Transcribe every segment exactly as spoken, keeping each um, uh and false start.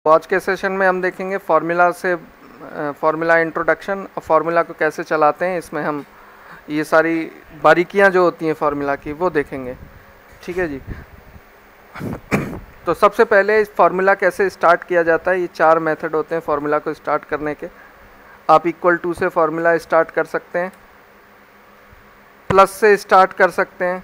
आज के सेशन में हम देखेंगे फार्मूला से फार्मूला इंट्रोडक्शन और फार्मूला को कैसे चलाते हैं। इसमें हम ये सारी बारीकियां जो होती हैं फार्मूला की वो देखेंगे। ठीक है जी। तो सबसे पहले इस फार्मूला कैसे स्टार्ट किया जाता है। ये चार मेथड होते हैं फार्मूला को स्टार्ट करने के। आप इक्वल टू से फार्मूला स्टार्ट कर सकते हैं, प्लस से स्टार्ट कर सकते हैं,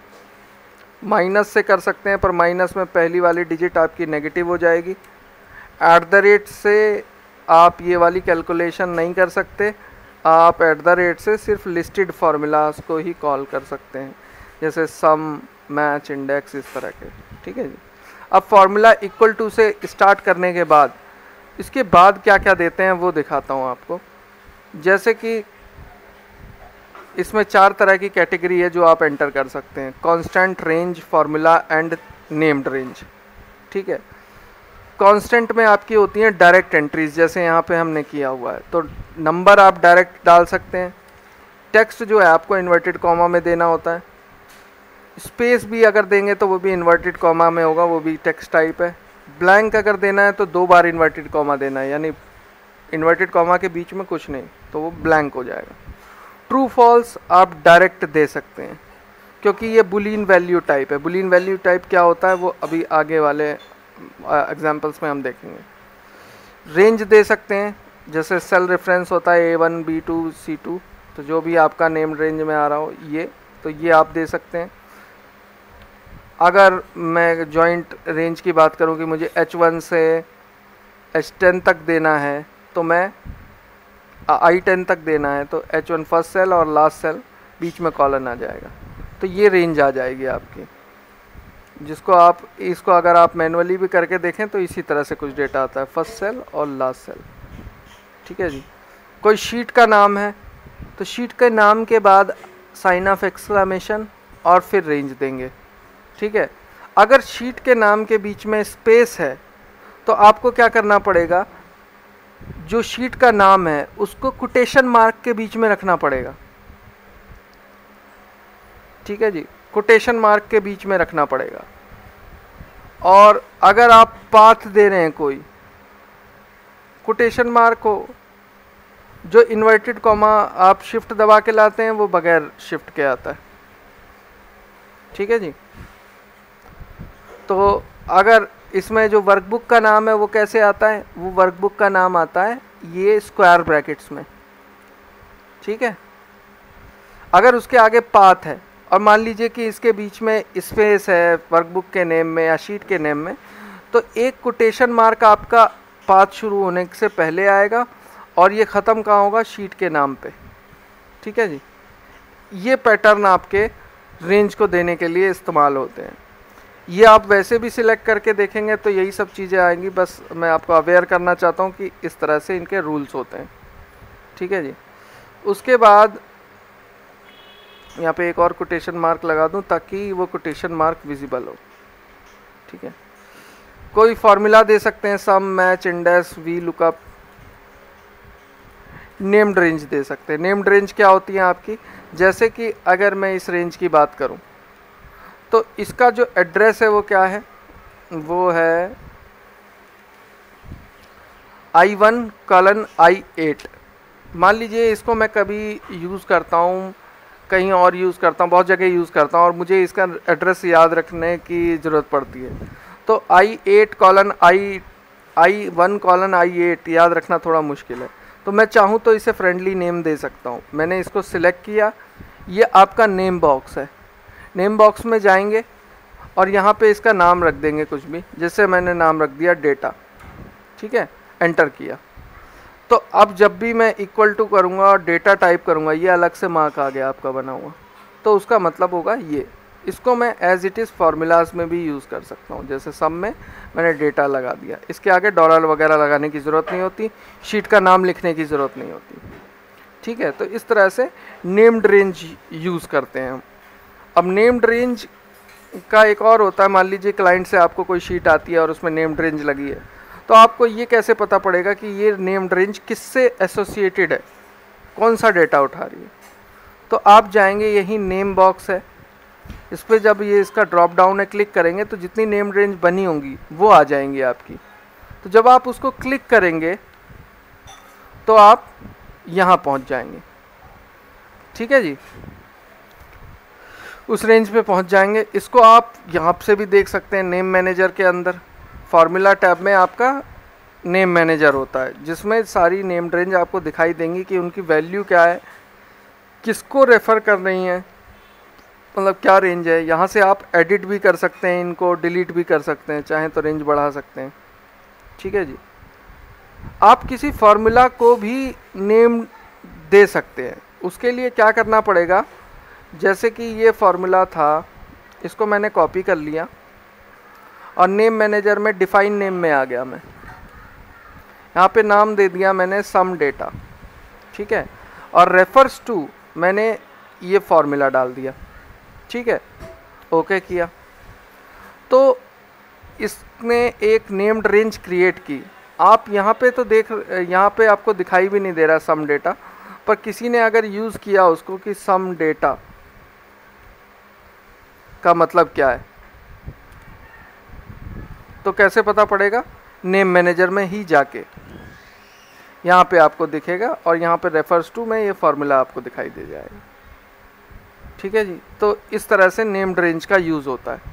माइनस से कर सकते हैं, पर माइनस में पहली वाली डिजिट आपकी नेगेटिव हो जाएगी। एट द रेट से आप ये वाली कैलकुलेशन नहीं कर सकते। आप एट द रेट से सिर्फ लिस्टेड फार्मूलाज को ही कॉल कर सकते हैं, जैसे सम, मैच, इंडेक्स, इस तरह के। ठीक है जी। अब फार्मूला इक्वल टू से स्टार्ट करने के बाद इसके बाद क्या क्या देते हैं वो दिखाता हूँ आपको। जैसे कि इसमें चार तरह की कैटेगरी है जो आप एंटर कर सकते हैं। Constant, range, formula and named range. ठीक है। कांस्टेंट में आपकी होती हैं डायरेक्ट एंट्रीज, जैसे यहाँ पे हमने किया हुआ है। तो नंबर आप डायरेक्ट डाल सकते हैं। टेक्स्ट जो है आपको इन्वर्टेड कॉमा में देना होता है। स्पेस भी अगर देंगे तो वो भी इन्वर्टेड कॉमा में होगा, वो भी टेक्स्ट टाइप है। ब्लैंक अगर देना है तो दो बार इन्वर्टेड कॉमा देना है, यानी इन्वर्टेड कॉमा के बीच में कुछ नहीं, तो वो ब्लैंक हो जाएगा। ट्रू फॉल्स आप डायरेक्ट दे सकते हैं, क्योंकि ये बुलियन वैल्यू टाइप है। बुलियन वैल्यू टाइप क्या होता है वो अभी आगे वाले एग्जांपल्स में हम देखेंगे। रेंज दे सकते हैं, जैसे सेल रेफरेंस होता है A one, B two, C two, तो जो भी आपका नेम रेंज में आ रहा हो ये, तो ये आप दे सकते हैं। अगर मैं जॉइंट रेंज की बात करूं कि मुझे एच वन से एच टेन तक देना है, तो मैं आई टेन तक देना है, तो एच वन फर्स्ट सेल और लास्ट सेल बीच में कॉलन आ जाएगा, तो ये रेंज आ जाएगी आपकी। जिसको आप इसको अगर आप मैनुअली भी करके देखें तो इसी तरह से कुछ डेटा आता है, फर्स्ट सेल और लास्ट सेल। ठीक है जी। कोई शीट का नाम है तो शीट के नाम के बाद साइन ऑफ एक्सक्लेमेशन और फिर रेंज देंगे। ठीक है। अगर शीट के नाम के बीच में स्पेस है तो आपको क्या करना पड़ेगा, जो शीट का नाम है उसको कोटेशन मार्क के बीच में रखना पड़ेगा। ठीक है जी, कोटेशन मार्क के बीच में रखना पड़ेगा। और अगर आप पाथ दे रहे हैं कोई, कोटेशन मार्क हो, जो इन्वर्टेड कॉमा आप शिफ्ट दबा के लाते हैं वो बगैर शिफ्ट के आता है। ठीक है जी। तो अगर इसमें जो वर्कबुक का नाम है वो कैसे आता है, वो वर्कबुक का नाम आता है ये स्क्वायर ब्रैकेट्स में। ठीक है। अगर उसके आगे पाथ है और मान लीजिए कि इसके बीच में स्पेस है वर्कबुक के नेम में या शीट के नेम में, तो एक कोटेशन मार्क आपका पाथ शुरू होने से पहले आएगा और ये ख़त्म कहाँ होगा, शीट के नाम पे। ठीक है जी। ये पैटर्न आपके रेंज को देने के लिए इस्तेमाल होते हैं। ये आप वैसे भी सिलेक्ट करके देखेंगे तो यही सब चीज़ें आएंगी, बस मैं आपको अवेयर करना चाहता हूँ कि इस तरह से इनके रूल्स होते हैं। ठीक है जी। उसके बाद यहाँ पे एक और कोटेशन मार्क लगा दूँ ताकि वो कोटेशन मार्क विजिबल हो। ठीक है। कोई फार्मूला दे सकते हैं, sum, match, index, V lookup. Named range दे सकते हैं। नेम्ड रेंज क्या होती है आपकी, जैसे कि अगर मैं इस रेंज की बात करूं तो इसका जो एड्रेस है वो क्या है, वो है I one colon I eight. मान लीजिए इसको मैं कभी यूज़ करता हूँ, कहीं और यूज़ करता हूँ, बहुत जगह यूज़ करता हूँ और मुझे इसका एड्रेस याद रखने की ज़रूरत पड़ती है। तो I eight colon I I one colon I eight याद रखना थोड़ा मुश्किल है, तो मैं चाहूँ तो इसे फ्रेंडली नेम दे सकता हूँ। मैंने इसको सिलेक्ट किया, ये आपका नेम बॉक्स है। नेम बॉक्स में जाएंगे और यहाँ पे इसका नाम रख देंगे कुछ भी, जैसे मैंने नाम रख दिया डेटा। ठीक है। एंटर किया तो अब जब भी मैं इक्वल टू करूँगा और डेटा टाइप करूँगा, ये अलग से मार्क आ गया आपका बना हुआ, तो उसका मतलब होगा ये। इसको मैं एज इट इज़ फार्मूलाज में भी यूज़ कर सकता हूँ। जैसे सम में मैंने डेटा लगा दिया, इसके आगे डॉलर वगैरह लगाने की ज़रूरत नहीं होती, शीट का नाम लिखने की ज़रूरत नहीं होती। ठीक है। तो इस तरह से नेम्ड रेंज यूज़ करते हैं हम। अब नेम्ड रेंज का एक और होता है, मान लीजिए क्लाइंट से आपको कोई शीट आती है और उसमें नेम्ड रेंज लगी है, तो आपको ये कैसे पता पड़ेगा कि ये नेम्ड रेंज किससे एसोसिएटेड है, कौन सा डेटा उठा रही है। तो आप जाएंगे, यही नेम बॉक्स है, इस पर जब ये इसका ड्रॉप डाउन है क्लिक करेंगे तो जितनी नेम रेंज बनी होंगी वो आ जाएंगी आपकी। तो जब आप उसको क्लिक करेंगे तो आप यहाँ पहुँच जाएंगे। ठीक है जी, उस रेंज पे पहुँच जाएंगे। इसको आप यहाँ से भी देख सकते हैं, नेम मैनेजर के अंदर फार्मूला टैब में आपका नेम मैनेजर होता है, जिसमें सारी नेम्ड रेंज आपको दिखाई देंगी कि उनकी वैल्यू क्या है, किसको रेफ़र कर रही हैं, मतलब क्या रेंज है। यहाँ से आप एडिट भी कर सकते हैं, इनको डिलीट भी कर सकते हैं, चाहें तो रेंज बढ़ा सकते हैं। ठीक है जी, आप किसी फार्मूला को भी नेम दे सकते हैं। उसके लिए क्या करना पड़ेगा, जैसे कि ये फार्मूला था, इसको मैंने कॉपी कर लिया और नेम मैनेजर में डिफाइन नेम में आ गया मैं, यहाँ पे नाम दे दिया मैंने सम डेटा। ठीक है, और रेफर्स टू मैंने ये फार्मूला डाल दिया। ठीक है, ओके किया तो इसने एक नेम्ड रेंज क्रिएट की। आप यहाँ पे तो देख, यहाँ पे आपको दिखाई भी नहीं दे रहा सम डेटा, पर किसी ने अगर यूज़ किया उसको कि सम डेटा का मतलब क्या है, तो कैसे पता पड़ेगा, नेम मैनेजर में ही जाके यहाँ पे आपको दिखेगा और यहाँ पे रेफर्स टू में ये फार्मूला आपको दिखाई दे जाएगा। ठीक है जी, तो इस तरह से नेम्ड रेंज का यूज़ होता है।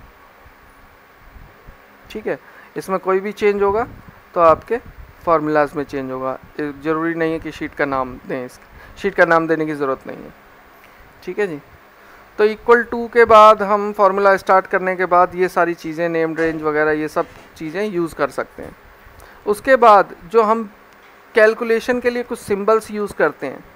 ठीक है, इसमें कोई भी चेंज होगा तो आपके फार्मूलाज में चेंज होगा, ज़रूरी नहीं है कि शीट का नाम दें, इसकी शीट का नाम देने की ज़रूरत नहीं है। ठीक है जी, तो इक्वल टू के बाद हम फार्मूला स्टार्ट करने के बाद ये सारी चीज़ें, नेम रेंज वगैरह ये सब चीज़ें यूज़ कर सकते हैं। उसके बाद जो हम कैलकुलेशन के लिए कुछ सिंबल्स यूज़ करते हैं,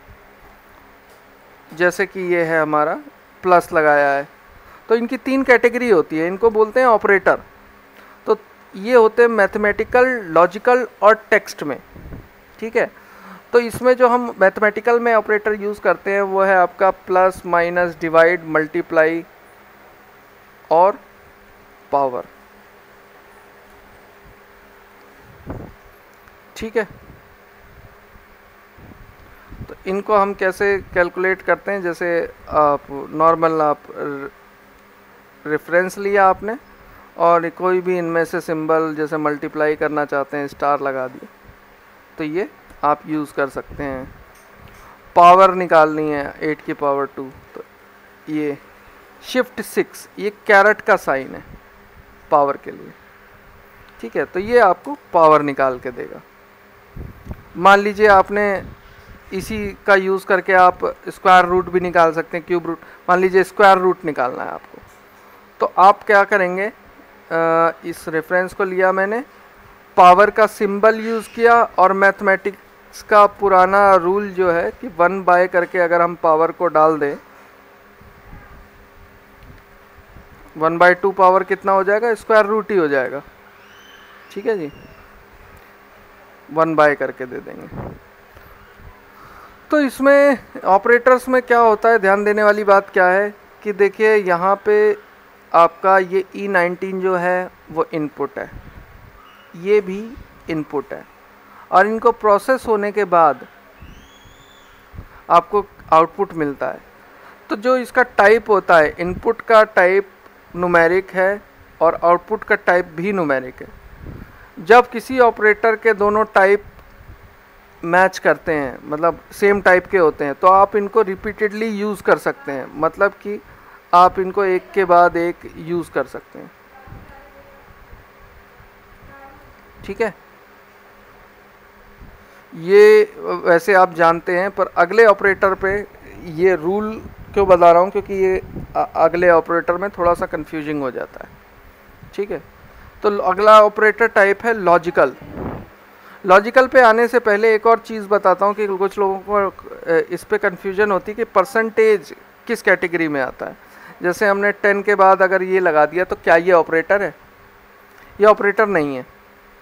जैसे कि ये है हमारा प्लस लगाया है, तो इनकी तीन कैटेगरी होती है, इनको बोलते हैं ऑपरेटर। तो ये होते हैं मैथमेटिकल, लॉजिकल और टेक्स्ट में। ठीक है, तो इसमें जो हम मैथमेटिकल में ऑपरेटर यूज़ करते हैं वो है आपका प्लस, माइनस, डिवाइड, मल्टीप्लाई और पावर। ठीक है, तो इनको हम कैसे कैलकुलेट करते हैं, जैसे आप नॉर्मल आप रेफरेंस लिया आपने और कोई भी इनमें से सिंबल, जैसे मल्टीप्लाई करना चाहते हैं, स्टार लगा दिए, तो ये आप यूज़ कर सकते हैं। पावर निकालनी है एट की पावर टू, तो ये शिफ्ट सिक्स, ये कैरेट का साइन है पावर के लिए। ठीक है, तो ये आपको पावर निकाल के देगा। मान लीजिए आपने इसी का यूज़ करके आप स्क्वायर रूट भी निकाल सकते हैं, क्यूब रूट। मान लीजिए स्क्वायर रूट निकालना है आपको, तो आप क्या करेंगे, आ, इस रेफरेंस को लिया मैंने, पावर का सिंबल यूज़ किया और मैथमेटिक्स का पुराना रूल जो है कि वन बाय करके अगर हम पावर को डाल दें, वन बाय टू पावर कितना हो जाएगा, स्क्वायर रूट ही हो जाएगा। ठीक है जी, वन बाय करके दे देंगे। तो इसमें ऑपरेटर्स में क्या होता है, ध्यान देने वाली बात क्या है कि देखिए यहाँ पे आपका ये ई नाइनटीन जो है वो इनपुट है, ये भी इनपुट है, और इनको प्रोसेस होने के बाद आपको आउटपुट मिलता है। तो जो इसका टाइप होता है, इनपुट का टाइप न्यूमेरिक है और आउटपुट का टाइप भी न्यूमेरिक है। जब किसी ऑपरेटर के दोनों टाइप मैच करते हैं, मतलब सेम टाइप के होते हैं, तो आप इनको रिपीटेडली यूज़ कर सकते हैं, मतलब कि आप इनको एक के बाद एक यूज़ कर सकते हैं। ठीक है, ये वैसे आप जानते हैं, पर अगले ऑपरेटर पे ये रूल क्यों बता रहा हूँ, क्योंकि ये अगले ऑपरेटर में थोड़ा सा कंफ्यूजिंग हो जाता है। ठीक है, तो अगला ऑपरेटर टाइप है लॉजिकल। लॉजिकल पे आने से पहले एक और चीज़ बताता हूँ कि कुछ लोगों को इस पे कन्फ्यूजन होती है कि परसेंटेज किस कैटेगरी में आता है। जैसे हमने टेन के बाद अगर ये लगा दिया तो क्या ये ऑपरेटर है? ये ऑपरेटर नहीं है।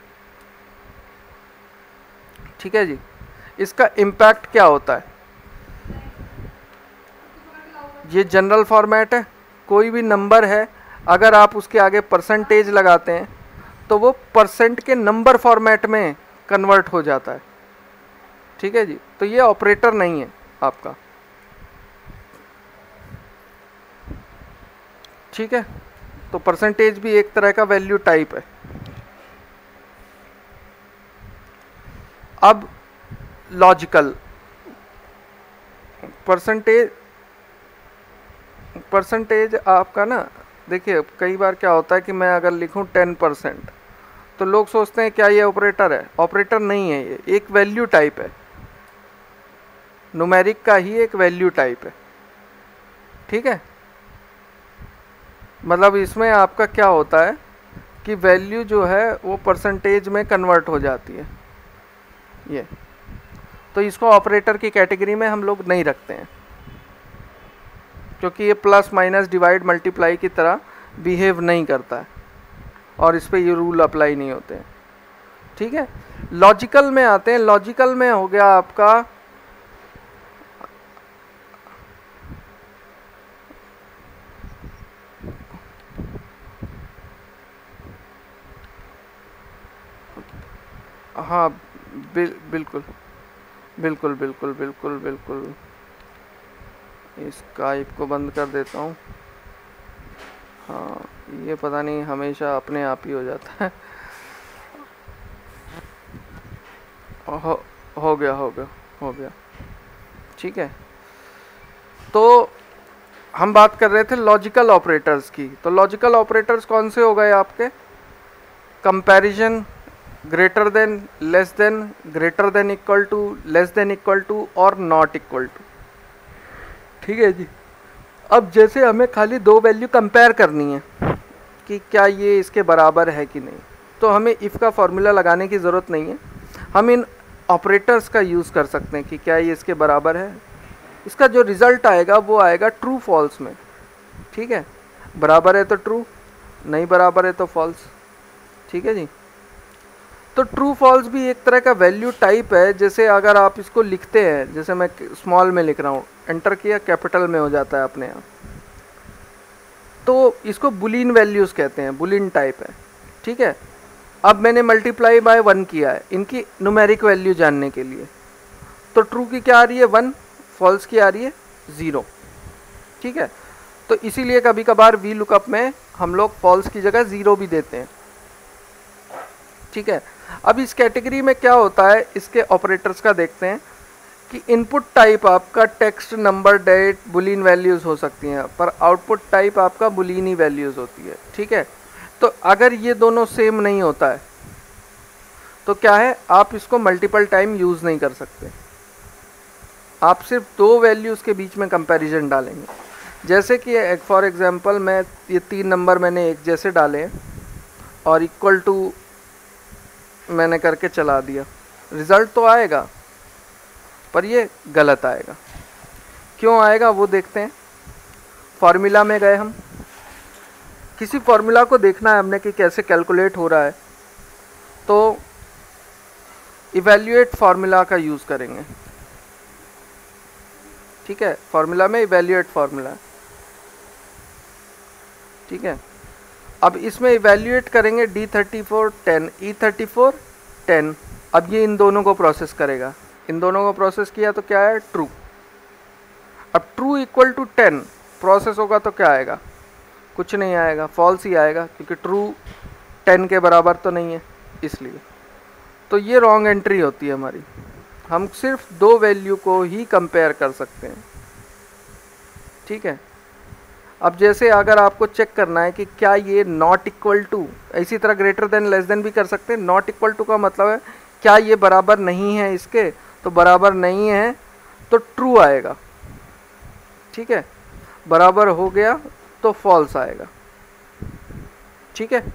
ठीक है जी, इसका इम्पैक्ट क्या होता है, ये जनरल फॉर्मेट है, कोई भी नंबर है अगर आप उसके आगे परसेंटेज लगाते हैं तो वो परसेंट के नंबर फॉर्मेट में कन्वर्ट हो जाता है। ठीक है जी, तो ये ऑपरेटर नहीं है आपका। ठीक है, तो परसेंटेज भी एक तरह का वैल्यू टाइप है। अब लॉजिकल, परसेंटेज परसेंटेज आपका ना, देखिए कई बार क्या होता है कि मैं अगर लिखूं टेन परसेंट तो लोग सोचते हैं क्या ये ऑपरेटर है। ऑपरेटर नहीं है, ये एक वैल्यू टाइप है, न्यूमेरिक का ही एक वैल्यू टाइप है। ठीक है, मतलब इसमें आपका क्या होता है कि वैल्यू जो है वो परसेंटेज में कन्वर्ट हो जाती है ये, तो इसको ऑपरेटर की कैटेगरी में हम लोग नहीं रखते हैं, क्योंकि ये प्लस माइनस डिवाइड मल्टीप्लाई की तरह बिहेव नहीं करता है और इस पे ये रूल अप्लाई नहीं होते हैं। ठीक है, लॉजिकल में आते हैं। लॉजिकल में हो गया आपका हाँ बिल, बिल्कुल बिल्कुल बिल्कुल बिल्कुल बिल्कुल इस स्काइप को बंद कर देता हूँ। हाँ, ये पता नहीं हमेशा अपने आप ही हो जाता है। हो हो गया हो गया हो गया ठीक है, तो हम बात कर रहे थे लॉजिकल ऑपरेटर्स की। तो लॉजिकल ऑपरेटर्स कौन से हो गए आपके? Comparison, greater than, less than, greater than equal to, less than equal to और नॉट इक्वल टू। ठीक है जी। अब जैसे हमें खाली दो वैल्यू कंपेयर करनी है कि क्या ये इसके बराबर है कि नहीं, तो हमें इफ़ का फॉर्मूला लगाने की ज़रूरत नहीं है। हम इन ऑपरेटर्स का यूज़ कर सकते हैं कि क्या ये इसके बराबर है। इसका जो रिज़ल्ट आएगा वो आएगा ट्रू फॉल्स में। ठीक है, बराबर है तो ट्रू, नहीं बराबर है तो फॉल्स। ठीक है जी। तो ट्रू फॉल्स भी एक तरह का वैल्यू टाइप है। जैसे अगर आप इसको लिखते हैं, जैसे मैं स्मॉल में लिख रहा हूँ, एंटर किया, कैपिटल में हो जाता है अपने आप, तो इसको बुलियन वैल्यूज़ कहते हैं, बुलियन टाइप है। ठीक है, अब मैंने मल्टीप्लाई बाय वन किया है इनकी न्यूमेरिक वैल्यू जानने के लिए, तो ट्रू की क्या आ रही है? वन, फॉल्स की आ रही है ज़ीरो। ठीक है, तो इसीलिए कभी कभार वी लुकअप में हम लोग फॉल्स की जगह ज़ीरो भी देते हैं। ठीक है, अब इस कैटेगरी में क्या होता है, इसके ऑपरेटर्स का देखते हैं कि इनपुट टाइप आपका text, number, date, Boolean values हो सकती हैं, पर आउटपुट टाइप आपका बुलियन ही वैल्यूज़ होती है। ठीक है, तो अगर ये दोनों सेम नहीं होता है तो क्या है, आप इसको मल्टीपल टाइम यूज़ नहीं कर सकते। आप सिर्फ दो वैल्यूज़ के बीच में कंपैरिजन डालेंगे। जैसे कि फॉर एग्जांपल मैं ये तीन नंबर मैंने एक जैसे डाले और इक्वल टू मैंने करके चला दिया, रिज़ल्ट तो आएगा पर ये गलत आएगा। क्यों आएगा वो देखते हैं। फार्मूला में गए हम, किसी फार्मूला को देखना है हमने कि कैसे कैलकुलेट हो रहा है, तो इवैल्यूएट फार्मूला का यूज़ करेंगे। ठीक है, फार्मूला में इवैल्यूएट फार्मूला। ठीक है, अब इसमें इवैल्यूएट करेंगे D thirty four ten, E thirty four ten. अब ये इन दोनों को प्रोसेस करेगा, इन दोनों को प्रोसेस किया तो क्या है? ट्रू। अब true equal to ten process होगा तो क्या आएगा? कुछ नहीं आएगा, फॉल्स ही आएगा, क्योंकि ट्रू टेन के बराबर तो नहीं है इसलिए। तो ये रॉन्ग एंट्री होती है हमारी। हम सिर्फ दो वैल्यू को ही कंपेयर कर सकते हैं। ठीक है, अब जैसे अगर आपको चेक करना है कि क्या ये नॉट इक्वल टू, इसी तरह ग्रेटर देन, लेस देन भी कर सकते हैं। नॉट इक्वल टू का मतलब है क्या ये बराबर नहीं है इसके, तो बराबर नहीं है तो ट्रू आएगा। ठीक है, बराबर हो गया तो फॉल्स आएगा। ठीक है,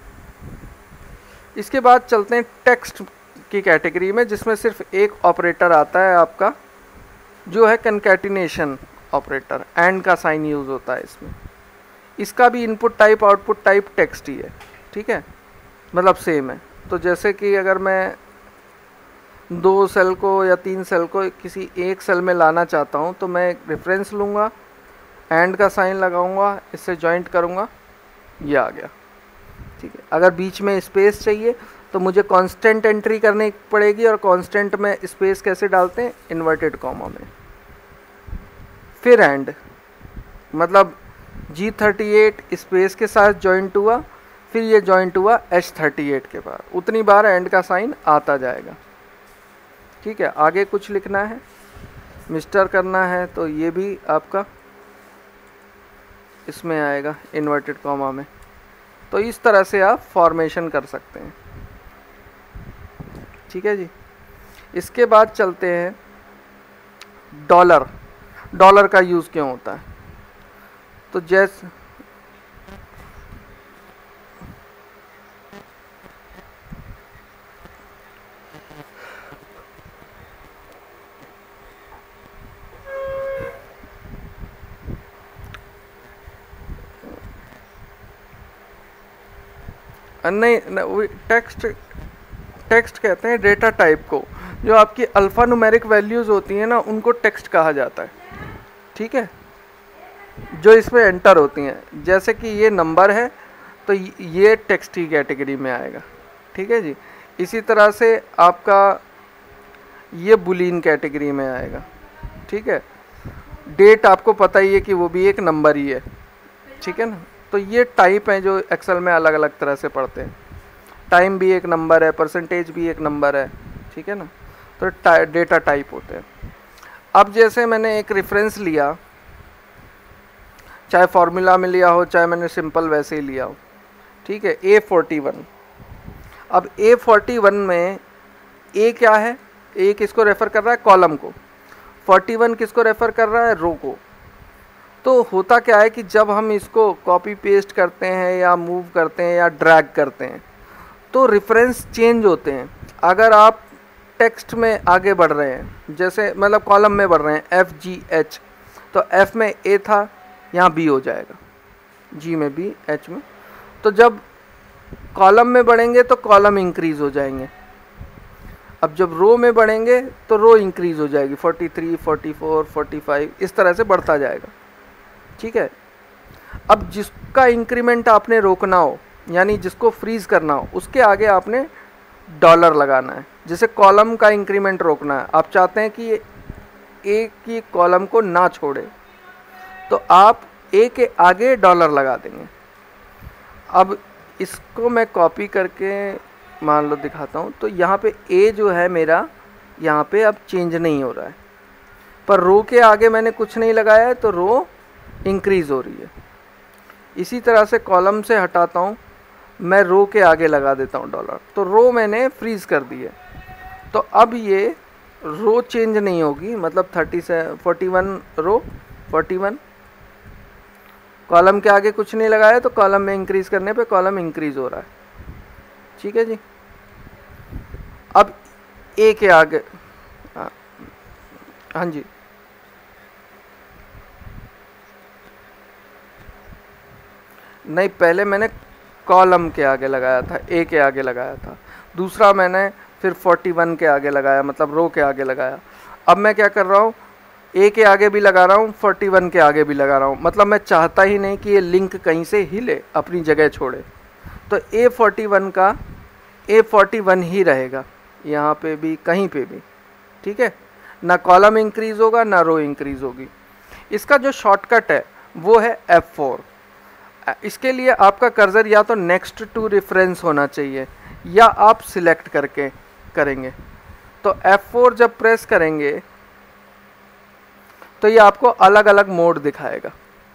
इसके बाद चलते हैं टेक्स्ट की कैटेगरी में, जिसमें सिर्फ एक ऑपरेटर आता है आपका, जो है कंकैटिनेशन ऑपरेटर। एंड का साइन यूज़ होता है इसमें। इसका भी input type output type text ही है। ठीक है, मतलब सेम है। तो जैसे कि अगर मैं दो सेल को या तीन सेल को किसी एक सेल में लाना चाहता हूँ, तो मैं एक रेफरेंस लूँगा, एंड का साइन लगाऊंगा, इससे जॉइंट करूँगा, ये आ गया। ठीक है, अगर बीच में स्पेस चाहिए तो मुझे कांस्टेंट एंट्री करनी पड़ेगी, और कांस्टेंट में स्पेस कैसे डालते हैं? इन्वर्टेड कॉमा में। फिर एंड, मतलब जी थर्टी एट स्पेस के साथ जॉइंट हुआ, फिर ये जॉइंट हुआ एच थर्टी एट के बाद, उतनी बार एंड का साइन आता जाएगा। ठीक है, आगे कुछ लिखना है, मिस्टर करना है तो ये भी आपका इसमें आएगा इन्वर्टेड कॉमा में। तो इस तरह से आप फॉर्मेशन कर सकते हैं। ठीक है जी। इसके बाद चलते हैं डॉलर। डॉलर का यूज़ क्यों होता है? तो जैसे नहीं, नहीं टेक्स्ट टेक्स्ट कहते हैं डेटा टाइप को। जो आपकी अल्फ़ा न्यूमेरिक वैल्यूज़ होती हैं ना, उनको टेक्स्ट कहा जाता है। ठीक है, जो इसमें एंटर होती हैं, जैसे कि ये नंबर है तो ये टेक्स्ट की कैटेगरी में आएगा। ठीक है जी। इसी तरह से आपका ये बुलियन कैटेगरी में आएगा। ठीक है, डेट आपको पता ही है कि वो भी एक नंबर ही है। ठीक है ना। तो ये टाइप हैं जो एक्सेल में अलग अलग तरह से पढ़ते हैं। टाइम भी एक नंबर है, परसेंटेज भी एक नंबर है। ठीक है ना। तो डेटा टाइप होते हैं। अब जैसे मैंने एक रेफरेंस लिया, चाहे फॉर्मूला में लिया हो, चाहे मैंने सिंपल वैसे ही लिया हो। ठीक है, ए फोर्टी वन। अब ए फोर्टी वन में ए क्या है? ए किसको रेफ़र कर रहा है? कॉलम को। फोर्टी वन किसको रेफ़र कर रहा है? रो को। तो होता क्या है कि जब हम इसको कॉपी पेस्ट करते हैं या मूव करते हैं या ड्रैग करते हैं तो रेफरेंस चेंज होते हैं। अगर आप टेक्स्ट में आगे बढ़ रहे हैं, जैसे मतलब कॉलम में बढ़ रहे हैं, एफ जी एच, तो एफ में ए था, यहाँ बी हो जाएगा, जी में बी, एच में। तो जब कॉलम में बढ़ेंगे तो कॉलम इंक्रीज़ हो जाएंगे। अब जब रो में बढ़ेंगे तो रो इंक्रीज़ हो जाएगी, forty three, forty four, forty five, इस तरह से बढ़ता जाएगा। ठीक है। अब जिसका इंक्रीमेंट आपने रोकना हो, यानी जिसको फ्रीज करना हो, उसके आगे आपने डॉलर लगाना है। जैसे कॉलम का इंक्रीमेंट रोकना है, आप चाहते हैं कि ए की कॉलम को ना छोड़े, तो आप ए के आगे डॉलर लगा देंगे। अब इसको मैं कॉपी करके मान लो दिखाता हूँ। तो यहाँ पे ए जो है मेरा, यहाँ पे अब चेंज नहीं हो रहा है, पर रो के आगे मैंने कुछ नहीं लगाया है तो रो इंक्रीज़ हो रही है। इसी तरह से कॉलम से हटाता हूँ, मैं रो के आगे लगा देता हूँ डॉलर, तो रो मैंने फ्रीज़ कर दी है। तो अब ये रो चेंज नहीं होगी, मतलब थर्टी से forty one row, forty one column के आगे कुछ नहीं लगाया तो कॉलम में इंक्रीज़ करने पे कॉलम इंक्रीज़ हो रहा है। ठीक है जी। अब ए के आगे, हाँ जी, नहीं पहले मैंने कॉलम के आगे लगाया था, ए के आगे लगाया था, दूसरा मैंने फिर फोर्टी वन के आगे लगाया, मतलब रो के आगे लगाया। अब मैं क्या कर रहा हूँ, ए के आगे भी लगा रहा हूँ, फोर्टी वन के आगे भी लगा रहा हूँ। मतलब मैं चाहता ही नहीं कि ये लिंक कहीं से हिले, अपनी जगह छोड़े। तो ए फोर्टी वन का ए फोर्टी वन ही रहेगा, यहाँ पे भी, कहीं पे भी। ठीक है, ना कॉलम इंक्रीज़ होगा ना रो इंक्रीज़ होगी। इसका जो शॉर्टकट है वो है एफ फोर। इसके लिए आपका कर्सर या तो नेक्स्ट टू रेफरेंस होना चाहिए या आप सिलेक्ट करके करेंगे। तो एफ फोर जब प्रेस करेंगे तो ये आपको अलग अलग मोड दिखाएगा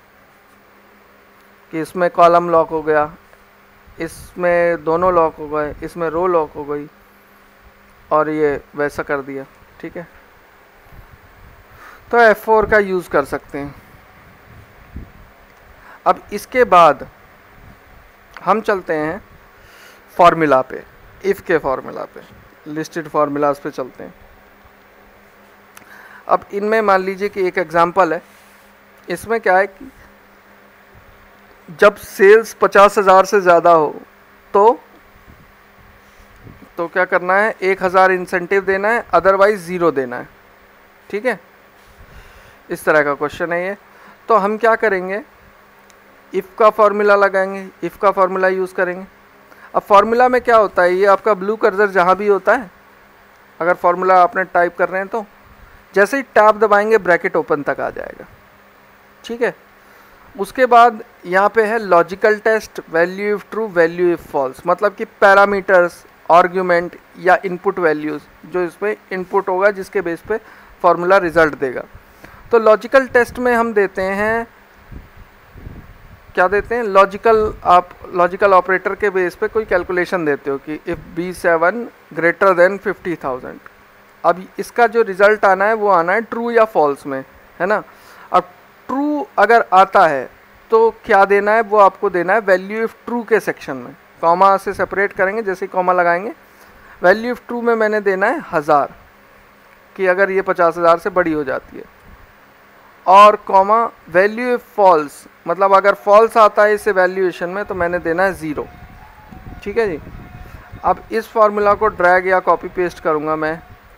कि इसमें कॉलम लॉक हो गया, इसमें दोनों लॉक हो गए, इसमें रो लॉक हो गई, और ये वैसा कर दिया। ठीक है, तो एफ फोर का यूज़ कर सकते हैं। अब इसके बाद हम चलते हैं फॉर्मूला पे, इफ़ के फॉर्मूला पे, लिस्टेड फार्मूलाज पे चलते हैं। अब इनमें मान लीजिए कि एक एग्जांपल है, इसमें क्या है कि जब सेल्स पचास हज़ार से ज़्यादा हो तो तो क्या करना है, एक हज़ार इंसेंटिव देना है, अदरवाइज ज़ीरो देना है। ठीक है, इस तरह का क्वेश्चन है ये। तो हम क्या करेंगे, इफ़ का फार्मूला लगाएंगे, इफ़ का फार्मूला यूज़ करेंगे। अब फार्मूला में क्या होता है, ये आपका ब्लू कर्सर जहाँ भी होता है, अगर फार्मूला आपने टाइप कर रहे हैं तो जैसे ही टैब दबाएंगे ब्रैकेट ओपन तक आ जाएगा। ठीक है, उसके बाद यहाँ पे है logical test, value if true, value if false, मतलब कि पैरामीटर्स आर्ग्यूमेंट या इनपुट वैल्यूज़ जो इसमें इनपुट होगा जिसके बेस पे फॉर्मूला रिजल्ट देगा। तो लॉजिकल टेस्ट में हम देते हैं, क्या देते हैं, लॉजिकल, आप लॉजिकल ऑपरेटर के बेस पे कोई कैलकुलेशन देते हो कि if B seven greater than fifty thousand. अब इसका जो रिज़ल्ट आना है वो आना है ट्रू या फॉल्स में, है ना। अब ट्रू अगर आता है तो क्या देना है, वो आपको देना है वैल्यू इफ़ ट्रू के सेक्शन में, कॉमा से सेपरेट करेंगे, जैसे कॉमा लगाएंगे वैल्यू इफ़ ट्रू में मैंने देना है हज़ार, कि अगर ये पचास हज़ार से बड़ी हो जाती है, और कॉमा वैल्यू इफ़ फॉल्स, मतलब अगर फॉल्स आता है इस वैल्यूएशन में तो मैंने देना है ज़ीरो। ठीक है जी। अब इस फार्मूला को ड्रैग या कॉपी पेस्ट करूँगा मैं,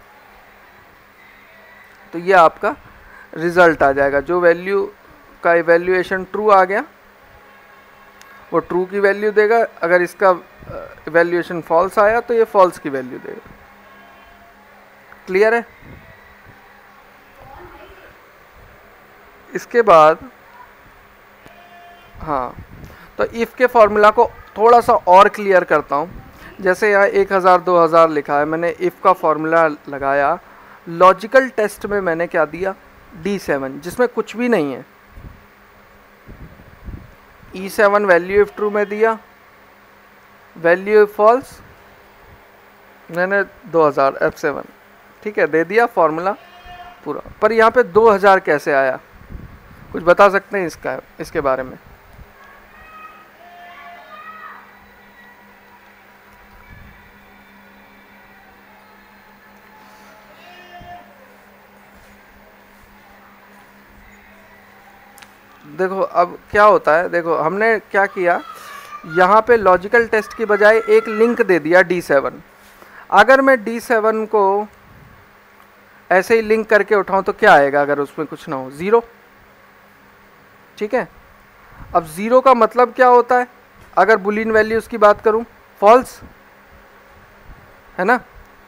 तो ये आपका रिज़ल्ट आ जाएगा। जो वैल्यू का इवैल्यूएशन ट्रू आ गया वो ट्रू की वैल्यू देगा, अगर इसका इवैल्यूएशन फॉल्स आया तो ये फॉल्स की वैल्यू देगा। क्लियर है। इसके बाद हाँ, तो इफ़ के फॉर्मूला को थोड़ा सा और क्लियर करता हूँ। जैसे यहाँ एक हज़ार दो हज़ार लिखा है, मैंने इफ़ का फॉर्मूला लगाया, लॉजिकल टेस्ट में मैंने क्या दिया, डी सेवन, जिसमें कुछ भी नहीं है। E seven value if true में दिया, वैल्यू इफ फॉल्स मैंने दो हज़ार एफ सेवन, ठीक है, दे दिया फॉर्मूला पूरा। पर यहाँ पे दो हज़ार कैसे आया, कुछ बता सकते हैं इसका, इसके बारे में? देखो अब क्या होता है, देखो हमने क्या किया, यहाँ पे लॉजिकल टेस्ट की बजाय एक लिंक दे दिया डी सेवन। अगर मैं डी सेवन को ऐसे ही लिंक करके उठाऊं तो क्या आएगा अगर उसमें कुछ ना हो, ज़ीरो। ठीक है। अब ज़ीरो का मतलब क्या होता है, अगर बुलियन वैल्यूज़ की बात करूं, फॉल्स, है ना।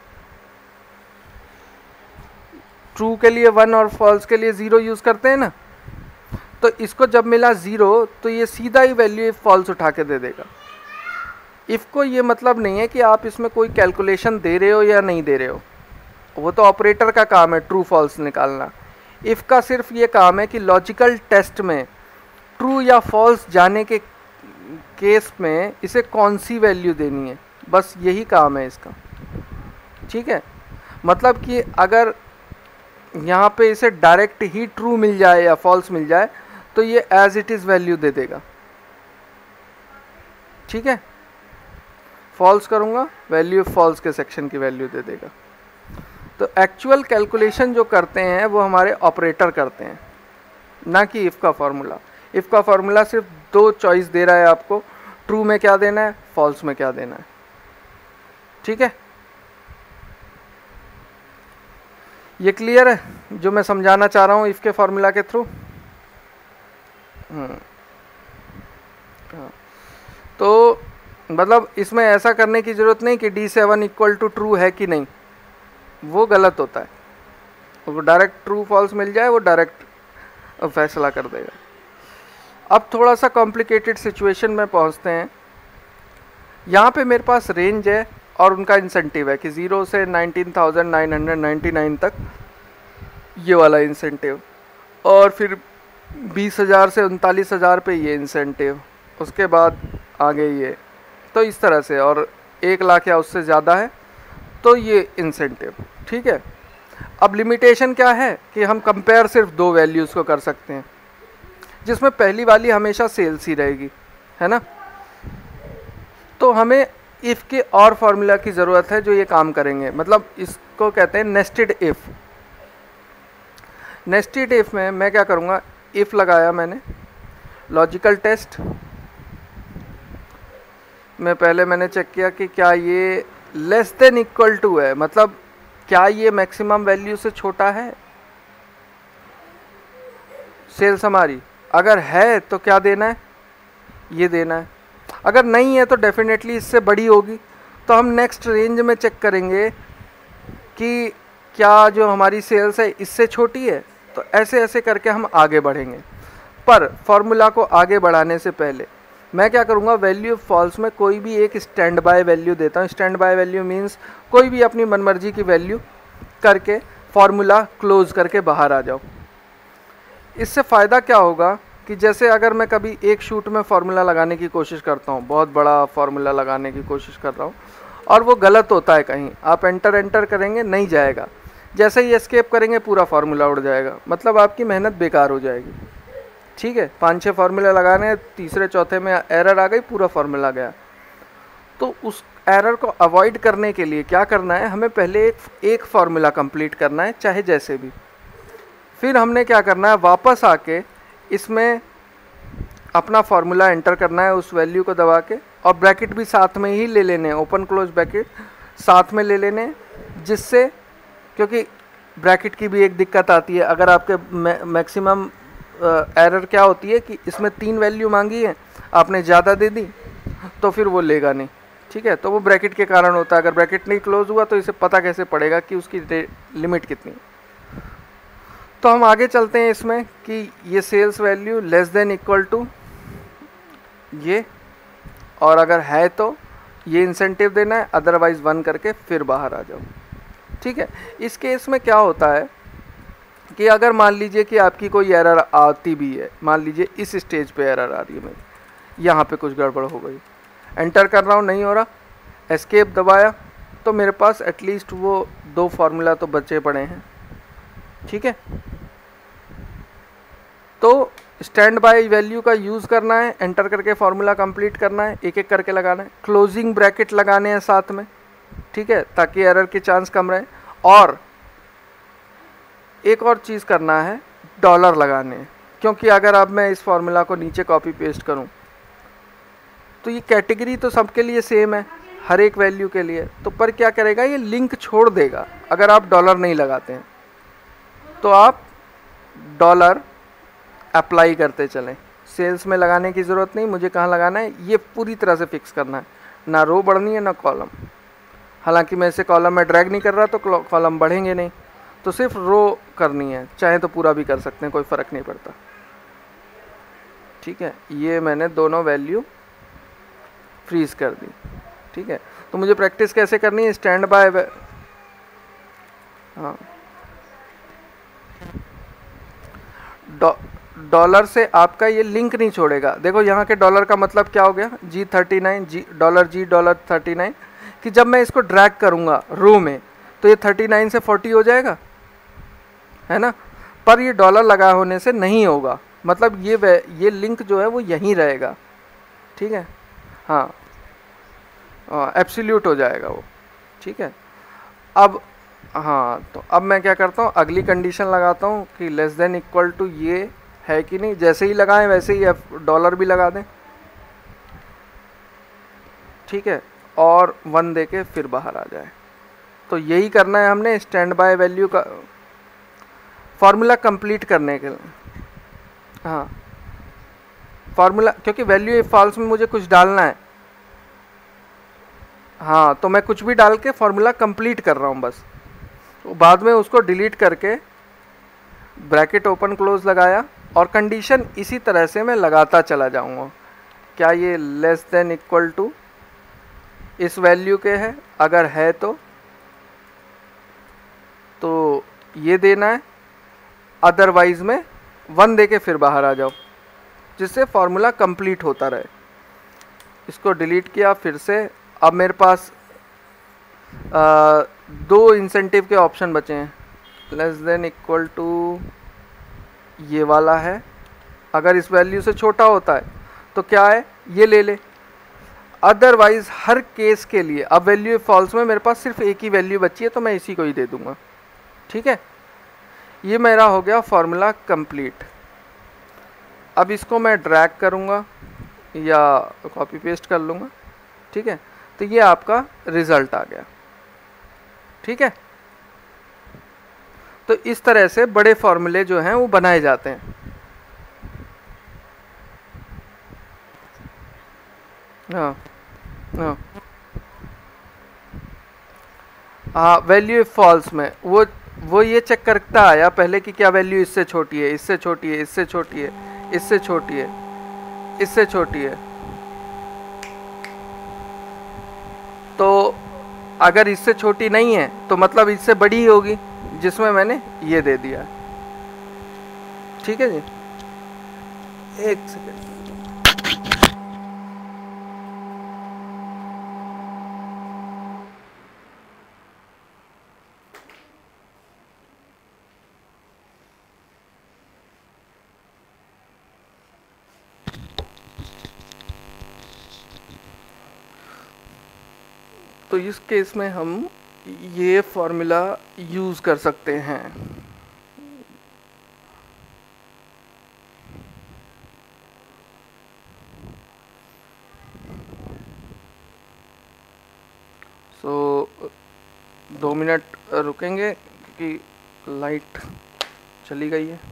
ट्रू के लिए वन और फॉल्स के लिए ज़ीरो यूज़ करते हैं ना। तो इसको जब मिला ज़ीरो तो ये सीधा ही वैल्यू इफ फॉल्स उठा के दे देगा। इफ़ को ये मतलब नहीं है कि आप इसमें कोई कैलकुलेशन दे रहे हो या नहीं दे रहे हो, वो तो ऑपरेटर का काम है ट्रू फॉल्स निकालना। इफ़ का सिर्फ ये काम है कि लॉजिकल टेस्ट में ट्रू या फॉल्स जाने के केस में इसे कौन सी वैल्यू देनी है, बस यही काम है इसका। ठीक है। मतलब कि अगर यहाँ पे इसे डायरेक्ट ही ट्रू मिल जाए या फॉल्स मिल जाए तो ये एज इट इज़ वैल्यू दे देगा। ठीक है। फॉल्स करूँगा, वैल्यू फॉल्स के सेक्शन की वैल्यू दे देगा। तो एक्चुअल कैलकुलेशन जो करते हैं वो हमारे ऑपरेटर करते हैं, ना कि इफ़ का फॉर्मूला। इफ़ का फॉर्मूला सिर्फ दो चॉइस दे रहा है आपको, ट्रू में क्या देना है, फॉल्स में क्या देना है। ठीक है। ये क्लियर है जो मैं समझाना चाह रहा हूँ इफ़ के फॉर्मूला के थ्रू। तो मतलब इसमें ऐसा करने की ज़रूरत नहीं कि D seven equal to true है कि नहीं, वो गलत होता है। उसको डायरेक्ट ट्रू फॉल्स मिल जाए वो डायरेक्ट फैसला कर देगा। अब थोड़ा सा कॉम्प्लिकेटेड सिचुएशन में पहुंचते हैं। यहाँ पे मेरे पास रेंज है और उनका इंसेंटिव है कि ज़ीरो से nineteen thousand nine hundred ninety nine तक ये वाला इंसेंटिव, और फिर बीस हज़ार से उनतालीस हज़ार पे ये इंसेंटिव, उसके बाद आगे ये, तो इस तरह से, और एक लाख या उससे ज़्यादा है तो ये इंसेंटिव। ठीक है। अब लिमिटेशन क्या है कि हम कंपेयर सिर्फ दो वैल्यूज़ को कर सकते हैं, जिसमें पहली वाली हमेशा सेल्स ही रहेगी, है ना। तो हमें इफ़ के और फार्मूला की ज़रूरत है जो ये काम करेंगे, मतलब इसको कहते हैं नेस्टेड इफ़। नेस्टेड इफ़ में मैं क्या करूँगा, इफ़ लगाया मैंने, लॉजिकल टेस्ट में पहले मैंने चेक किया कि क्या ये लेस देन इक्वल टू है, मतलब क्या ये मैक्सिमम वैल्यू से छोटा है सेल्स हमारी। अगर है तो क्या देना है, ये देना है। अगर नहीं है तो डेफिनेटली इससे बड़ी होगी। तो हम नेक्स्ट रेंज में चेक करेंगे कि क्या जो हमारी सेल्स है इससे छोटी है, तो ऐसे ऐसे करके हम आगे बढ़ेंगे। पर फॉर्मूला को आगे बढ़ाने से पहले मैं क्या करूँगा, वैल्यू फॉल्स में कोई भी एक स्टैंड बाय वैल्यू देता हूँ। स्टैंड बाय वैल्यू मीन्स कोई भी अपनी मनमर्जी की वैल्यू करके फॉर्मूला क्लोज करके बाहर आ जाओ। इससे फ़ायदा क्या होगा कि जैसे अगर मैं कभी एक शूट में फार्मूला लगाने की कोशिश करता हूँ, बहुत बड़ा फार्मूला लगाने की कोशिश कर रहा हूँ और वो गलत होता है, कहीं आप एंटर एंटर करेंगे नहीं जाएगा, जैसे ही एस्केप करेंगे पूरा फार्मूला उड़ जाएगा, मतलब आपकी मेहनत बेकार हो जाएगी। ठीक है, पाँच छः फार्मूला लगाने, तीसरे चौथे में एरर आ गई, पूरा फार्मूला गया। तो उस एरर को अवॉइड करने के लिए क्या करना है, हमें पहले एक एक फार्मूला कंप्लीट करना है, चाहे जैसे भी। फिर हमने क्या करना है, वापस आके इसमें अपना फार्मूला एंटर करना है उस वैल्यू को दबा के, और ब्रैकेट भी साथ में ही ले लेने हैं, ओपन क्लोज ब्रैकेट साथ में ले लेने हैं, जिससे, क्योंकि ब्रैकेट की भी एक दिक्कत आती है, अगर आपके मैक्सिमम एरर क्या होती है कि इसमें तीन वैल्यू मांगी है, आपने ज़्यादा दे दी तो फिर वो लेगा नहीं। ठीक है, तो वो ब्रैकेट के कारण होता है। अगर ब्रैकेट नहीं क्लोज हुआ तो इसे पता कैसे पड़ेगा कि उसकी लिमिट कितनी। तो हम आगे चलते हैं इसमें कि ये sales value less than equal to ये, और अगर है तो ये इंसेंटिव देना है, अदरवाइज वन करके फिर बाहर आ जाओ। ठीक है, इस केस में क्या होता है कि अगर मान लीजिए कि आपकी कोई एरर आती भी है, मान लीजिए इस स्टेज पे एरर आ रही है, मेरी यहाँ पे कुछ गड़बड़ हो गई, एंटर कर रहा हूँ नहीं हो रहा, एस्केप दबाया, तो मेरे पास एटलीस्ट वो दो फार्मूला तो बचे पड़े हैं। ठीक है, तो स्टैंड बाय वैल्यू का यूज़ करना है, एंटर करके फार्मूला कंप्लीट करना है, एक एक करके लगाना है, क्लोजिंग ब्रैकेट लगाने हैं साथ में। ठीक है, ताकि एरर के चांस कम रहे। और एक और चीज़ करना है, डॉलर लगाने हैं, क्योंकि अगर अब मैं इस फार्मूला को नीचे कॉपी पेस्ट करूं तो ये कैटेगरी तो सबके लिए सेम है, हर एक वैल्यू के लिए, तो पर क्या करेगा, ये लिंक छोड़ देगा अगर आप डॉलर नहीं लगाते हैं। तो आप डॉलर अप्लाई करते चलें, सेल्स में लगाने की ज़रूरत नहीं, मुझे कहाँ लगाना है ये पूरी तरह से फिक्स करना है, ना रो बढ़नी है ना कॉलम। हालांकि मैं इसे कॉलम में ड्रैग नहीं कर रहा तो कॉलम बढ़ेंगे नहीं, तो सिर्फ रो करनी है, चाहे तो पूरा भी कर सकते हैं, कोई फ़र्क नहीं पड़ता। ठीक है, ये मैंने दोनों वैल्यू फ्रीज कर दी। ठीक है, तो मुझे प्रैक्टिस कैसे करनी है, स्टैंड बाय, हाँ, डॉलर से आपका ये लिंक नहीं छोड़ेगा। देखो यहाँ के डॉलर का मतलब क्या हो गया, G thirty nine G dollar G dollar thirty nine, कि जब मैं इसको ड्रैग करूँगा रो में तो ये थर्टी नाइन से फोर्टी हो जाएगा, है ना, पर ये डॉलर लगा होने से नहीं होगा, मतलब ये ये लिंक जो है वो यहीं रहेगा। ठीक है, हाँ, एब्सोल्यूट हो जाएगा वो। ठीक है, अब हाँ, तो अब मैं क्या करता हूँ, अगली कंडीशन लगाता हूँ कि लेस देन इक्वल टू ये है कि नहीं, जैसे ही लगाएं वैसे ही डॉलर भी लगा दें। ठीक है, और वन दे के फिर बाहर आ जाए। तो यही करना है हमने स्टैंड बाय वैल्यू का फार्मूला कंप्लीट करने के लिए। हाँ, फार्मूला, क्योंकि वैल्यू फॉल्स में मुझे कुछ डालना है, हाँ, तो मैं कुछ भी डाल के फार्मूला कंप्लीट कर रहा हूँ बस, तो बाद में उसको डिलीट करके ब्रैकेट ओपन क्लोज लगाया, और कंडीशन इसी तरह से मैं लगाता चला जाऊँगा। क्या ये लेस देन इक्वल टू इस वैल्यू के है, अगर है तो तो ये देना है, अदरवाइज में वन दे के फिर बाहर आ जाओ, जिससे फार्मूला कंप्लीट होता रहे। इसको डिलीट किया फिर से, अब मेरे पास आ, दो इंसेंटिव के ऑप्शन बचे हैं, लेस देन इक्वल टू ये वाला है, अगर इस वैल्यू से छोटा होता है तो क्या है, ये ले ले, अदरवाइज हर केस के लिए अब वैल्यू फॉल्स में मेरे पास सिर्फ एक ही वैल्यू बची है, तो मैं इसी को ही दे दूंगा। ठीक है, ये मेरा हो गया फार्मूला कंप्लीट। अब इसको मैं ड्रैग करूँगा या कॉपी पेस्ट कर लूँगा। ठीक है, तो ये आपका रिज़ल्ट आ गया। ठीक है, तो इस तरह से बड़े फार्मूले जो हैं वो बनाए जाते हैं। हाँ हाँ हाँ, वैल्यू फॉल्स में वो वो ये चेक करता आया पहले कि क्या वैल्यू इससे छोटी है, इससे छोटी है, इससे छोटी है, इससे छोटी है, इससे छोटी है, अगर इससे छोटी नहीं है तो मतलब इससे बड़ी ही होगी, जिसमें मैंने ये दे दिया। ठीक है जी, एक सेकेंड। तो इस केस में हम ये फॉर्मूला यूज कर सकते हैं। सो so, दो मिनट रुकेंगे क्योंकि लाइट चली गई है।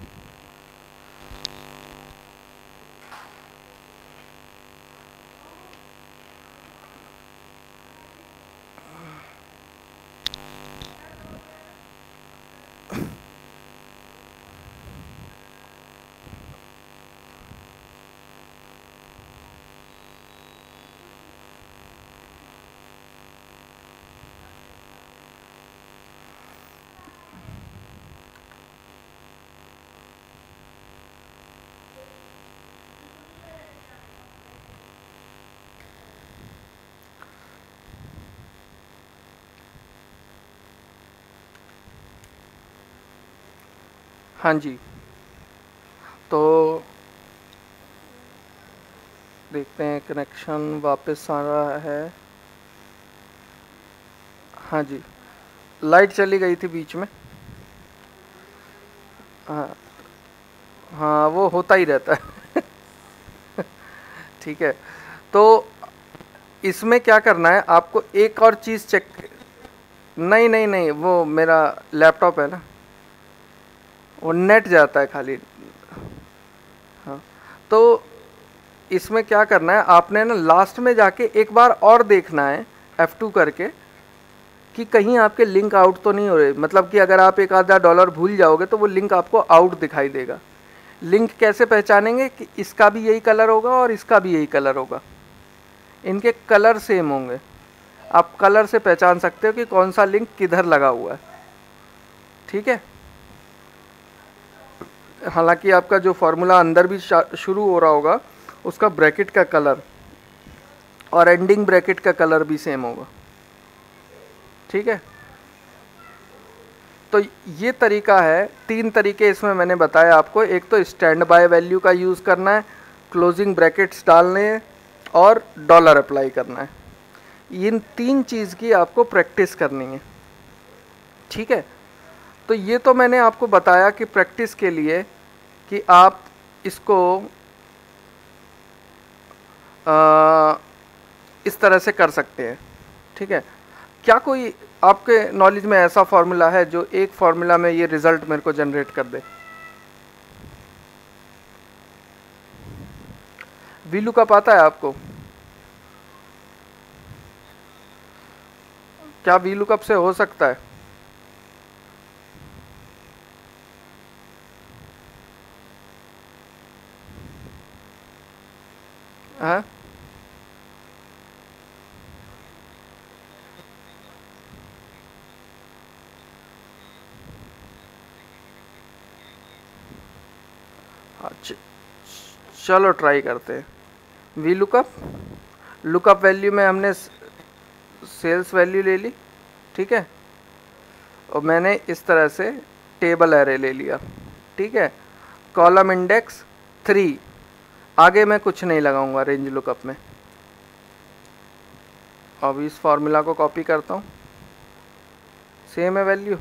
हाँ जी, तो देखते हैं कनेक्शन वापस आ रहा है। हाँ जी, लाइट चली गई थी बीच में। हाँ हाँ, वो होता ही रहता है। ठीक है, तो इसमें क्या करना है आपको, एक और चीज़ चेक। नहीं नहीं नहीं, वो मेरा लैपटॉप है ना, वो नेट जाता है खाली। हाँ, तो इसमें क्या करना है आपने ना, लास्ट में जाके एक बार और देखना है एफ टू करके कि कहीं आपके लिंक आउट तो नहीं हो रहे। मतलब कि अगर आप एक आधा डॉलर भूल जाओगे तो वो लिंक आपको आउट दिखाई देगा। लिंक कैसे पहचानेंगे कि इसका भी यही कलर होगा और इसका भी यही कलर होगा, इनके कलर सेम होंगे। आप कलर से पहचान सकते हो कि कौन सा लिंक किधर लगा हुआ है। ठीक है, हालांकि आपका जो फॉर्मूला अंदर भी शुरू हो रहा होगा उसका ब्रैकेट का कलर और एंडिंग ब्रैकेट का कलर भी सेम होगा। ठीक है, तो ये तरीका है। तीन तरीके इसमें मैंने बताया आपको। एक तो स्टैंड बाय वैल्यू का यूज़ करना है, क्लोजिंग ब्रैकेट्स डालने हैं और डॉलर अप्लाई करना है। इन तीन चीज़ की आपको प्रैक्टिस करनी है। ठीक है, तो ये तो मैंने आपको बताया कि प्रैक्टिस के लिए कि आप इसको आ, इस तरह से कर सकते हैं। ठीक है, क्या कोई आपके नॉलेज में ऐसा फॉर्मूला है जो एक फॉर्मूला में ये रिजल्ट मेरे को जनरेट कर दे? वीलुकअप आता है आपको? क्या वीलुकअप से हो सकता है? हाँ, चलो ट्राई करते हैं। वी लुकअप, लुकअप वैल्यू में हमने सेल्स वैल्यू ले ली। ठीक है, और मैंने इस तरह से टेबल एरे ले लिया। ठीक है, कॉलम इंडेक्स थ्री, आगे मैं कुछ नहीं लगाऊंगा रेंज लुकअप में। अब इस फॉर्मूला को कॉपी करता हूँ, सेम है वैल्यू।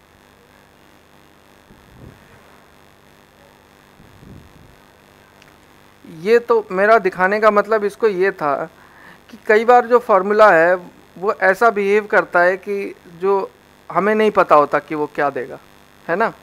ये तो मेरा दिखाने का मतलब इसको ये था कि कई बार जो फॉर्मूला है वो ऐसा बिहेव करता है कि जो हमें नहीं पता होता कि वो क्या देगा, है ना।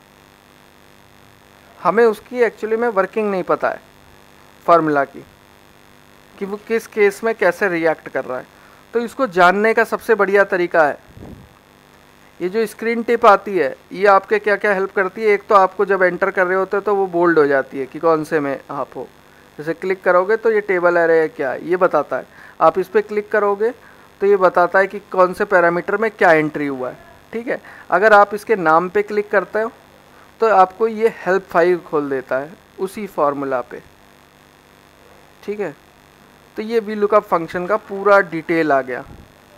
हमें उसकी एक्चुअली में वर्किंग नहीं पता है फार्मूला की, कि वो किस केस में कैसे रिएक्ट कर रहा है। तो इसको जानने का सबसे बढ़िया तरीका है ये जो स्क्रीन टिप आती है। ये आपके क्या क्या हेल्प करती है? एक तो आपको जब एंटर कर रहे होते हो तो वो बोल्ड हो जाती है कि कौन से में आप हो। जैसे क्लिक करोगे तो ये टेबल एरे है क्या, ये बताता है। आप इस पर क्लिक करोगे तो ये बताता है कि कौन से पैरामीटर में क्या एंट्री हुआ है। ठीक है, अगर आप इसके नाम पे क्लिक करते हो तो आपको ये हेल्प फाइल खोल देता है उसी फॉर्मूला पे। ठीक है, तो ये वी लुकअप फंक्शन का पूरा डिटेल आ गया।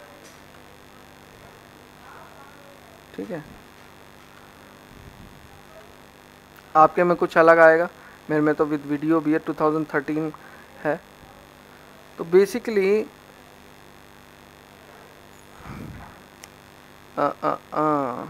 ठीक है, आपके में कुछ अलग आएगा, मेरे में तो विद वीडियो भी है, टू थाउजेंड थर्टीन है। तो बेसिकली आ, आ, आ,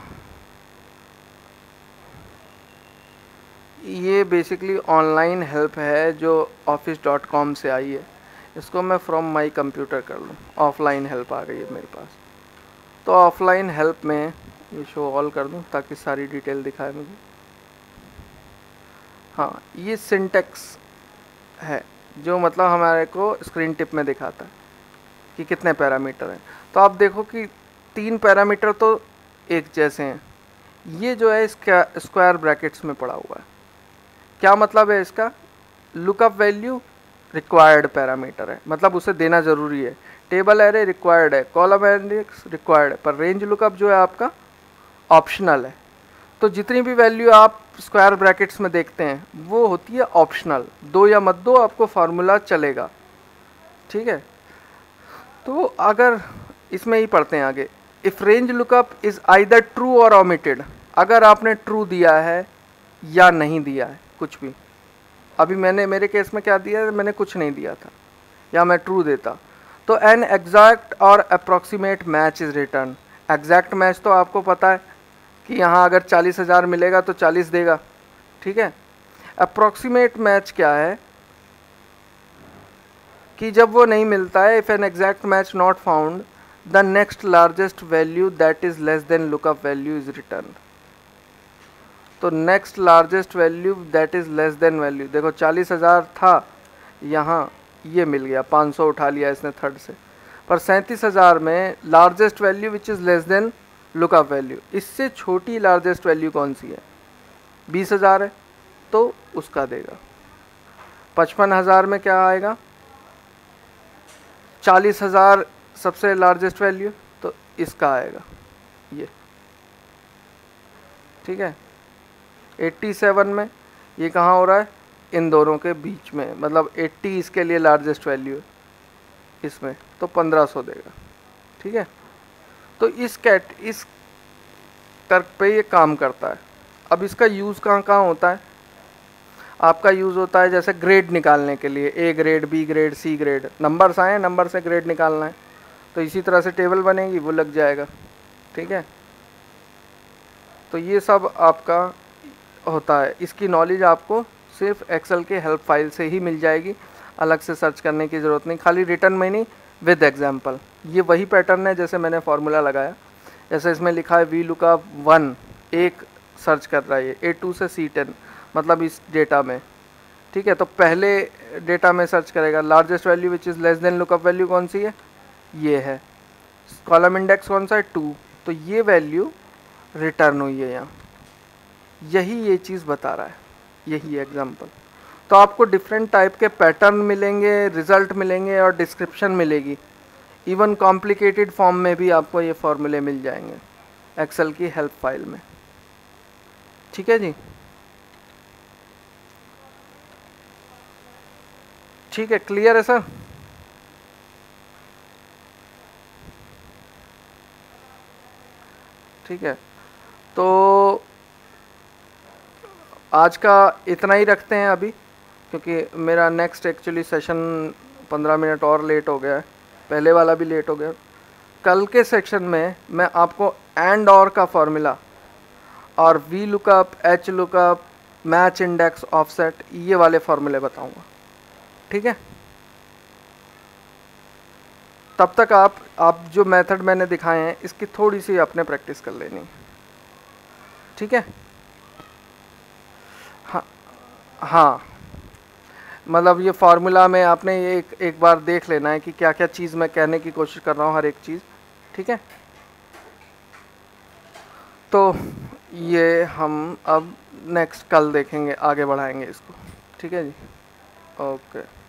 ये बेसिकली ऑनलाइन हेल्प है जो ऑफिस डॉट कॉम से आई है। इसको मैं फ्रॉम माई कंप्यूटर कर लूँ, ऑफलाइन हेल्प आ गई है मेरे पास। तो ऑफलाइन हेल्प में ये शो ऑल कर दूँ ताकि सारी डिटेल दिखाए मुझे। हाँ, ये सिंटेक्स है जो मतलब हमारे को स्क्रीन टिप में दिखाता है कि कितने पैरामीटर हैं। तो आप देखो कि तीन पैरामीटर तो एक जैसे हैं। ये जो है इसका स्क्वायर ब्रैकेट्स में पड़ा हुआ है। क्या मतलब है इसका? लुकअप वैल्यू रिक्वायर्ड पैरामीटर है, मतलब उसे देना ज़रूरी है। टेबल एरे रिक्वायर्ड है, कॉलम इंडेक्स रिक्वायर्ड है, पर रेंज लुकअप जो है आपका ऑप्शनल है। तो जितनी भी वैल्यू आप स्क्वायर ब्रैकेट्स में देखते हैं वो होती है ऑप्शनल, दो या मत दो आपको फार्मूला चलेगा। ठीक है, तो अगर इसमें ही पढ़ते हैं आगे, if range lookup is either true और ओमिटेड, अगर आपने ट्रू दिया है या नहीं दिया है कुछ भी। अभी मैंने मेरे केस में क्या दिया है, मैंने कुछ नहीं दिया था, या मैं ट्रू देता तो एन एग्जैक्ट और approximate match is return. Exact match तो आपको पता है कि यहाँ अगर चालीस हज़ार मिलेगा तो चालीस देगा। ठीक है, अप्रॉक्सीमेट मैच क्या है कि जब वो नहीं मिलता है, if an exact match not found the next largest value that is less than lookup value is return. तो next largest value that is less than value, देखो चालीस हज़ार था, यहाँ ये मिल गया, पाँच सौ उठा लिया इसने थर्ड से, पर सैंतीस हज़ार में largest value which is less than lookup value, इससे छोटी लार्जेस्ट वैल्यू कौन सी है? बीस हज़ार है तो उसका देगा। पचपन हज़ार में क्या आएगा? चालीस हज़ार सबसे लार्जेस्ट वैल्यू, तो इसका आएगा ये। ठीक है, सत्तासी में ये कहाँ हो रहा है? इन दोनों के बीच में, मतलब अस्सी इसके लिए लार्जेस्ट वैल्यू है इसमें, तो पंद्रह सौ देगा। ठीक है, तो इस कैट इस तर्क पे ये काम करता है। अब इसका यूज़ कहाँ कहाँ होता है? आपका यूज़ होता है जैसे ग्रेड निकालने के लिए, A grade, B grade, C grade, numbers आए, नंबर से ग्रेड निकालना है, तो इसी तरह से टेबल बनेगी, वो लग जाएगा। ठीक है, तो ये सब आपका होता है। इसकी नॉलेज आपको सिर्फ एक्सेल के हेल्प फाइल से ही मिल जाएगी, अलग से सर्च करने की ज़रूरत नहीं, खाली रिटर्न में नहीं विद एग्जाम्पल। ये वही पैटर्न है जैसे मैंने फार्मूला लगाया, जैसे इसमें लिखा है वी लुकअप वन, एक सर्च कर रहा है ए टू से सी टेन, मतलब इस डेटा में। ठीक है, तो पहले डेटा में सर्च करेगा largest value which is less than lookup value कौन सी है? ये है। कॉलम इंडेक्स कौन सा है? टू, तो ये वैल्यू रिटर्न हुई है यहाँ। यही ये चीज़ बता रहा है, यही एग्जाम्पल। तो आपको डिफरेंट टाइप के पैटर्न मिलेंगे, रिजल्ट मिलेंगे और डिस्क्रिप्शन मिलेगी। इवन कॉम्प्लिकेटेड फॉर्म में भी आपको ये फॉर्मूले मिल जाएंगे एक्सेल की हेल्प फाइल में। ठीक है जी, ठीक है, क्लियर है सर? ठीक है, तो आज का इतना ही रखते हैं अभी, क्योंकि मेरा नेक्स्ट एक्चुअली सेशन पंद्रह मिनट और लेट हो गया है, पहले वाला भी लेट हो गया। कल के सेक्शन में मैं आपको एंड और का फॉर्मूला और V lookup, H lookup, match index, offset, ये वाले फॉर्मूले बताऊंगा। ठीक है, तब तक आप आप जो मेथड मैंने दिखाए हैं इसकी थोड़ी सी आपने प्रैक्टिस कर लेनी। ठीक है, हाँ हाँ, मतलब ये फार्मूला में आपने ये एक एक बार देख लेना है कि क्या क्या चीज़ मैं कहने की कोशिश कर रहा हूँ, हर एक चीज़। ठीक है, तो ये हम अब नेक्स्ट कल देखेंगे, आगे बढ़ाएंगे इसको। ठीक है जी, ओके।